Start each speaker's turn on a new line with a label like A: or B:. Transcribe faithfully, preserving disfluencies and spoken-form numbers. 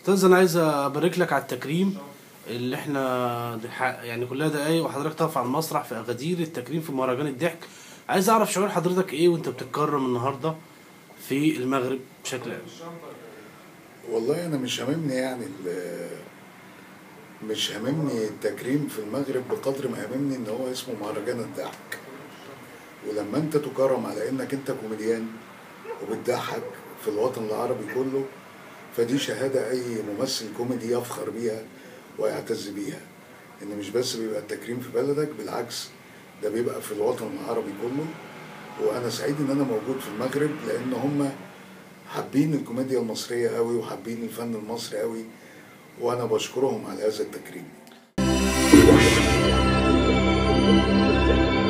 A: استاذ انا عايز ابارك لك على التكريم اللي احنا يعني كلها دقايق وحضرتك تقف على المسرح في اغادير التكريم في مهرجان الضحك. عايز اعرف شعور حضرتك ايه وانت بتتكرم النهارده في المغرب بشكل عام.
B: والله انا مش هاممني يعني مش هاممني التكريم في المغرب بقدر ما هاممني ان هو اسمه مهرجان الضحك. ولما انت تكرم على انك انت كوميديان وبتضحك في الوطن العربي كله، فدي شهادة اي ممثل كوميدي يفخر بيها ويعتز بيها. ان مش بس بيبقى التكريم في بلدك، بالعكس ده بيبقى في الوطن العربي كله. وانا سعيد ان انا موجود في المغرب لان هم حابين الكوميديا المصرية قوي وحابين الفن المصري قوي، وانا بشكرهم على هذا التكريم.